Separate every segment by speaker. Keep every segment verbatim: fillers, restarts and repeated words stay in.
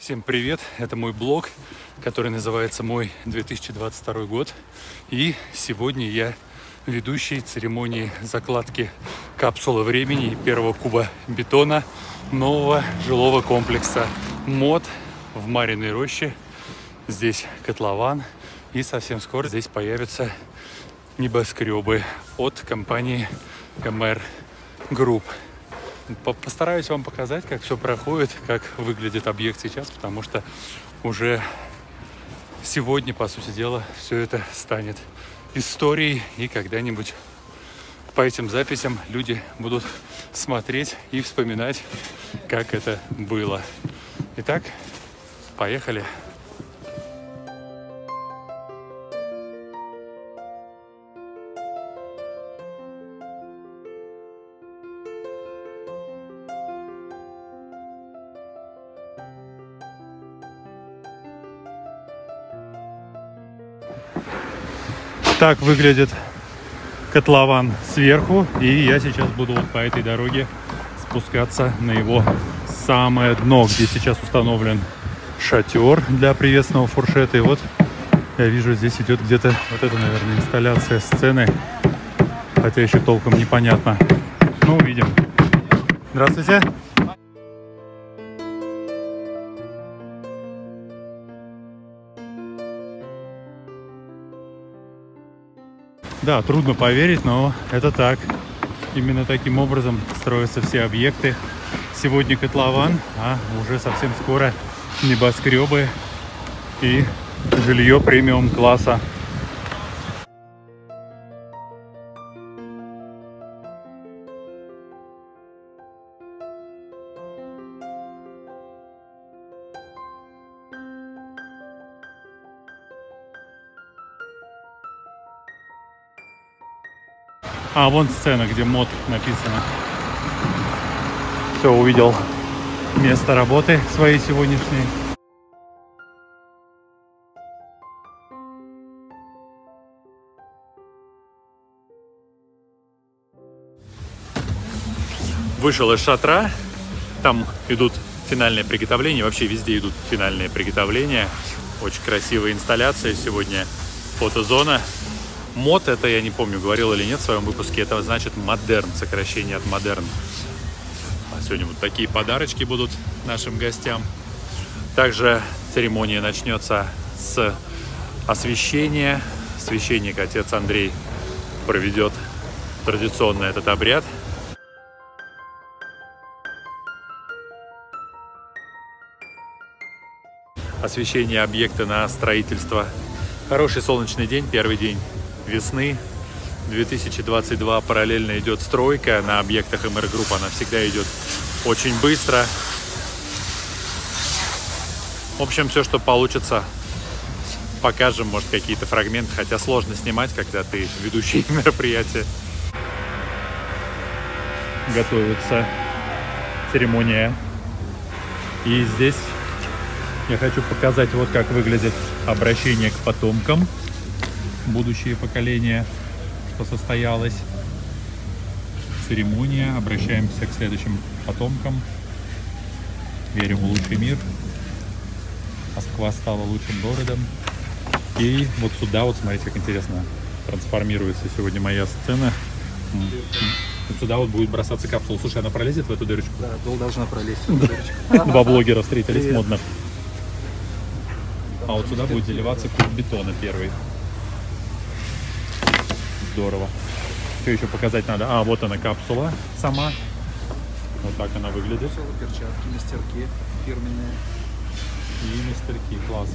Speaker 1: Всем привет! Это мой блог, который называется «Мой две тысячи двадцать второй год». И сегодня я ведущий церемонии закладки капсулы времени и первого куба бетона нового жилого комплекса МОД в Марьиной Роще. Здесь котлован, и совсем скоро здесь появятся небоскребы от компании эм эр Group. Постараюсь вам показать, как все проходит, как выглядит объект сейчас, потому что уже сегодня, по сути дела, все это станет историей, и когда-нибудь по этим записям люди будут смотреть и вспоминать, как это было. Итак, поехали! Так выглядит котлован сверху, и я сейчас буду вот по этой дороге спускаться на его самое дно, где сейчас установлен шатер для приветственного фуршета. И вот я вижу, здесь идет где-то вот это, наверное, инсталляция сцены, хотя еще толком непонятно. Ну, увидим. Здравствуйте! Да, трудно поверить, но это так. Именно таким образом строятся все объекты. Сегодня котлован, а уже совсем скоро небоскребы и жилье премиум класса. А, вон сцена, где МОД написано. Все, увидел место работы своей сегодняшней. Вышел из шатра. Там идут финальные приготовления. Вообще везде идут финальные приготовления. Очень красивая инсталляция сегодня. Фотозона. МОД, это я не помню, говорил или нет в своем выпуске, это значит модерн, сокращение от модерн. А сегодня вот такие подарочки будут нашим гостям. Также церемония начнется с освящения. Священник, отец Андрей, проведет традиционно этот обряд. Освящение объекта на строительство. Хороший солнечный день, первый день весны две тысячи двадцать два. Параллельно идет стройка на объектах эм эр Group. Она всегда идет очень быстро. В общем, все, что получится, покажем, может, какие-то фрагменты, хотя сложно снимать, когда ты ведущий мероприятия. Готовится церемония. И здесь я хочу показать, вот как выглядит обращение к потомкам. Будущее поколение, что состоялось. Церемония. Обращаемся к следующим потомкам. Верим в лучший мир. Москва стала лучшим городом. И вот сюда, вот смотрите, как интересно трансформируется сегодня моя сцена. Вот сюда вот будет бросаться капсула. Слушай, она пролезет в эту дырочку?
Speaker 2: Да, должна пролезть в эту дырочку.
Speaker 1: Два блогера встретились модно. А вот сюда будет заливаться куб бетона первый. Здорово. Что еще показать надо? А, вот она капсула сама. Вот так она выглядит.
Speaker 2: Перчатки, мастерки фирменные.
Speaker 1: И мастерки, класс.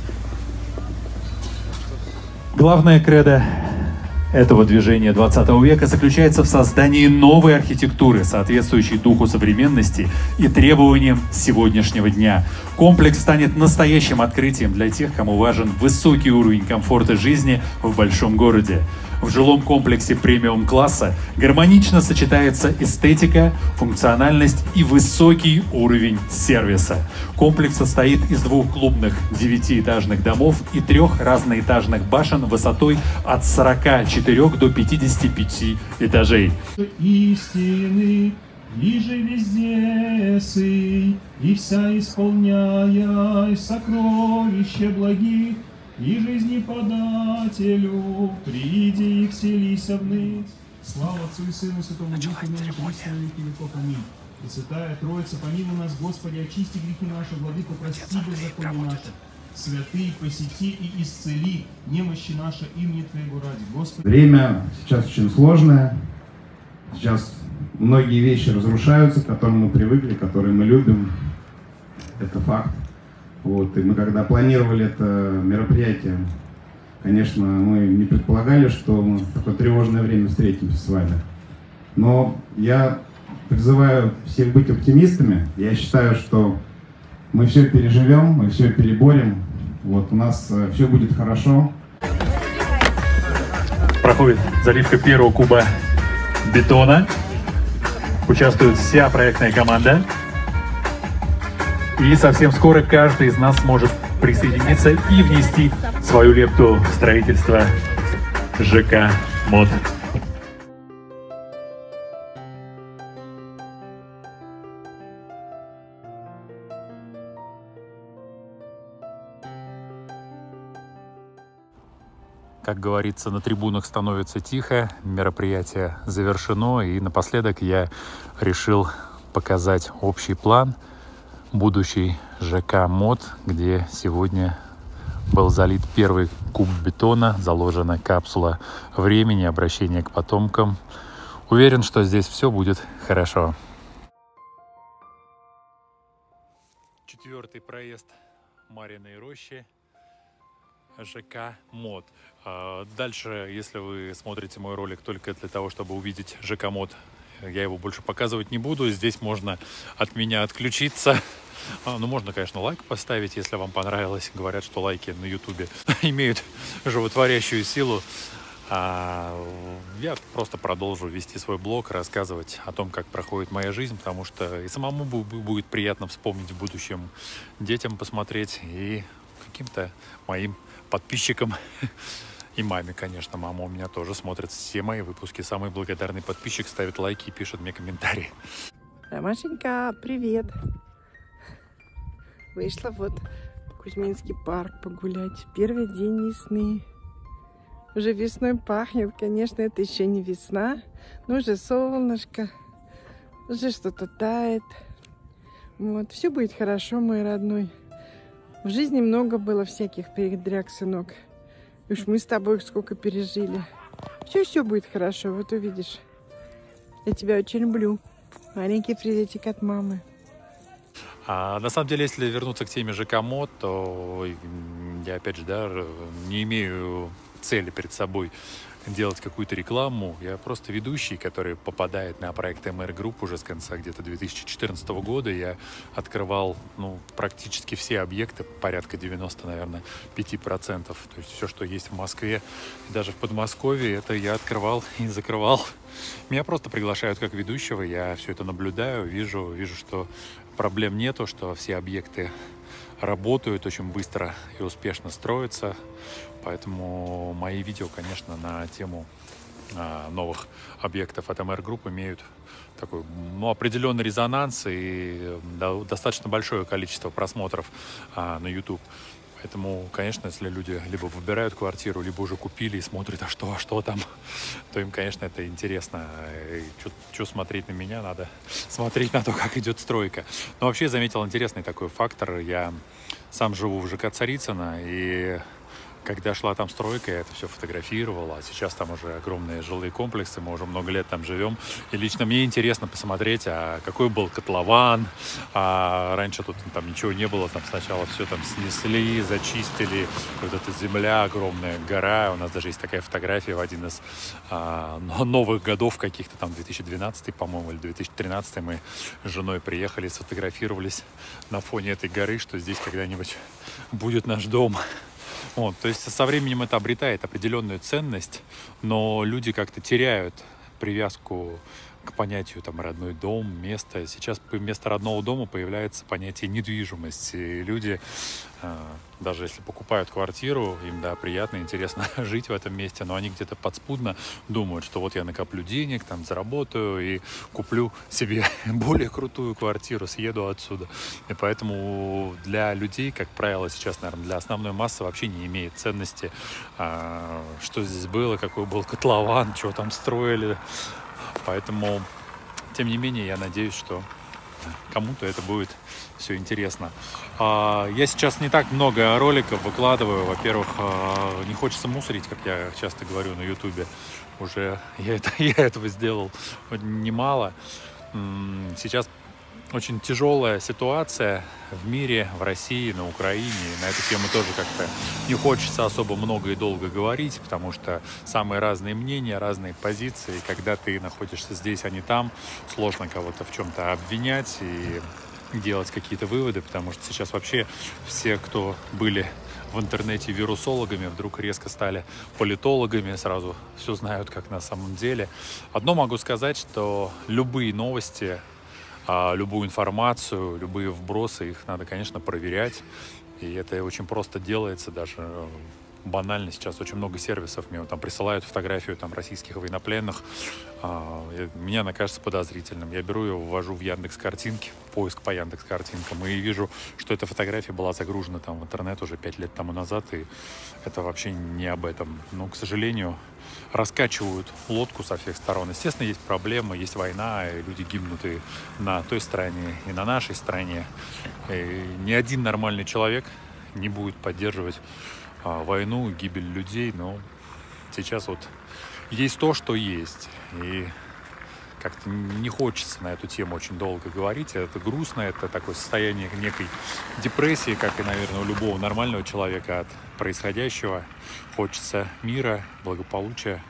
Speaker 1: Главное кредо этого движения двадцатого века заключается в создании новой архитектуры, соответствующей духу современности и требованиям сегодняшнего дня. Комплекс станет настоящим открытием для тех, кому важен высокий уровень комфорта жизни в большом городе. В жилом комплексе премиум-класса гармонично сочетается эстетика, функциональность и высокий уровень сервиса. Комплекс состоит из двух клубных девятиэтажных домов и трех разноэтажных башен высотой от сорока четырёх до пятидесяти пяти этажей.
Speaker 3: Истины И же везде сый, и вся исполняя сокровище благих, и жизни подателю, приди и вселися вниз. Слава Отцу и Сыну, Святому Духу, ныне присно и веки веков. Аминь. Пресвятая Троица, помилуй нас, Господи, очисти грехи наши, Владыко, прости беззаконие наше. Святый, посети и исцели немощи наши имени Твоего ради. Господи.
Speaker 4: Время сейчас очень сложное. Сейчас многие вещи разрушаются, к которым мы привыкли, которые мы любим. Это факт. Вот. И мы когда планировали это мероприятие, конечно, мы не предполагали, что мы в такое тревожное время встретимся с вами. Но я призываю всех быть оптимистами. Я считаю, что мы все переживем, мы все переборем. Вот, у нас все будет хорошо.
Speaker 5: Проходит заливка первого куба бетона. Участвует вся проектная команда. И совсем скоро каждый из нас сможет присоединиться и внести свою лепту в строительство ЖК МОД.
Speaker 1: Как говорится, на трибунах становится тихо, мероприятие завершено, и напоследок я решил показать общий план будущий ЖК МОД, где сегодня был залит первый куб бетона, заложена капсула времени, обращение к потомкам. Уверен, что здесь все будет хорошо. Четвертый проезд Марьиной рощи. ЖК МОД. Дальше, если вы смотрите мой ролик только для того, чтобы увидеть ЖК МОД, я его больше показывать не буду. Здесь можно от меня отключиться. Ну, можно, конечно, лайк поставить, если вам понравилось. Говорят, что лайки на ютубе имеют животворящую силу. А я просто продолжу вести свой блог, рассказывать о том, как проходит моя жизнь, потому что и самому будет приятно вспомнить в будущем, детям посмотреть и каким-то моим подписчикам и маме, конечно. Мама у меня тоже смотрит все мои выпуски. Самый благодарный подписчик, ставит лайки и пишет мне комментарии.
Speaker 6: Машенька, привет! Вышла вот в Кузьминский парк погулять. Первый день весны. Уже весной пахнет. Конечно, это еще не весна, но уже солнышко, уже что-то тает. Вот, все будет хорошо, мой родной. В жизни много было всяких передряг, сынок. Уж мы с тобой сколько пережили. Все-все будет хорошо, вот увидишь. Я тебя очень люблю. Маленький приветик от мамы.
Speaker 1: А, на самом деле, если вернуться к теме ЖК МОД, то я, опять же, да, не имею цели перед собой делать какую-то рекламу. Я просто ведущий, который попадает на проект эм эр Group уже с конца где-то две тысячи четырнадцатого года. Я открывал, ну, практически все объекты, порядка девяносто, наверное, пять процентов. То есть все, что есть в Москве, даже в Подмосковье, это я открывал и закрывал. Меня просто приглашают как ведущего, я все это наблюдаю, вижу, вижу, что проблем нету, что все объекты работают очень быстро и успешно строятся. Поэтому мои видео, конечно, на тему а, новых объектов от эм эр Group имеют такой, ну, определенный резонанс и да, достаточно большое количество просмотров а, на YouTube. Поэтому, конечно, если люди либо выбирают квартиру, либо уже купили и смотрят, а что, а что там, то им, конечно, это интересно. Что смотреть на меня, надо смотреть на то, как идет стройка. Но вообще я заметил интересный такой фактор. Я сам живу в ЖК Царицыно, и когда шла там стройка, я это все фотографировал, а сейчас там уже огромные жилые комплексы, мы уже много лет там живем. И лично мне интересно посмотреть, а какой был котлован. А раньше тут там ничего не было, там сначала все там снесли, зачистили. Вот эта земля, огромная гора. У нас даже есть такая фотография в один из а, новых годов каких-то, там две тысячи двенадцатый, по-моему, или две тысячи тринадцатый. Мы с женой приехали, сфотографировались на фоне этой горы, что здесь когда-нибудь будет наш дом. Вот, то есть со временем это обретает определенную ценность, но люди как-то теряют привязку к понятию там родной дом, место. Сейчас вместо родного дома появляется понятие недвижимости. И люди, даже если покупают квартиру, им, да, приятно, интересно жить в этом месте, но они где-то подспудно думают, что вот я накоплю денег, там заработаю и куплю себе более крутую квартиру, съеду отсюда. И поэтому для людей, как правило, сейчас, наверное, для основной массы вообще не имеет ценности, что здесь было, какой был котлован, что там строили. Поэтому, тем не менее, я надеюсь, что кому-то это будет все интересно. Я сейчас не так много роликов выкладываю. Во-первых, не хочется мусорить, как я часто говорю на ютубе. Уже я, это, я этого сделал немало. Сейчас очень тяжелая ситуация в мире, в России, на Украине. На эту тему тоже как-то не хочется особо много и долго говорить, потому что самые разные мнения, разные позиции. Когда ты находишься здесь, а не там, сложно кого-то в чем-то обвинять и делать какие-то выводы, потому что сейчас вообще все, кто были в интернете вирусологами, вдруг резко стали политологами, сразу все знают, как на самом деле. Одно могу сказать, что любые новости, любую информацию, любые вбросы, их надо, конечно, проверять. И это очень просто делается, даже банально. Сейчас очень много сервисов мне там присылают фотографию там российских военнопленных. Мне она кажется подозрительным. Я беру ее, ввожу в Яндекс.Картинки, поиск по Яндекс.Картинкам, и вижу, что эта фотография была загружена там в интернет уже пять лет тому назад, и это вообще не об этом. Но, к сожалению, раскачивают лодку со всех сторон. Естественно, есть проблемы, есть война, и люди гибнут и на той стороне, и на нашей стороне. И ни один нормальный человек не будет поддерживать а, войну, гибель людей, но сейчас вот есть то, что есть. И как-то не хочется на эту тему очень долго говорить. Это грустно, это такое состояние некой депрессии, как и, наверное, у любого нормального человека от происходящего. Хочется мира, благополучия.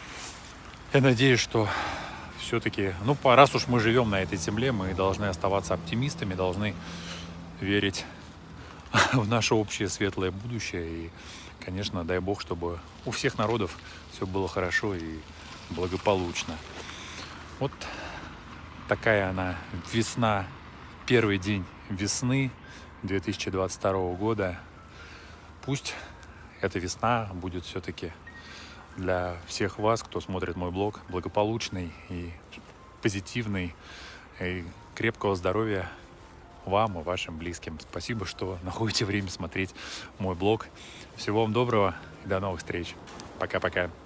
Speaker 1: Я надеюсь, что все-таки, ну, раз уж мы живем на этой земле, мы должны оставаться оптимистами, должны верить в наше общее светлое будущее. И, конечно, дай бог, чтобы у всех народов все было хорошо и благополучно. Вот такая она весна, первый день весны две тысячи двадцать второго года. Пусть эта весна будет все-таки для всех вас, кто смотрит мой блог, благополучный и позитивный. И крепкого здоровья вам и вашим близким. Спасибо, что находите время смотреть мой блог. Всего вам доброго и до новых встреч. Пока-пока.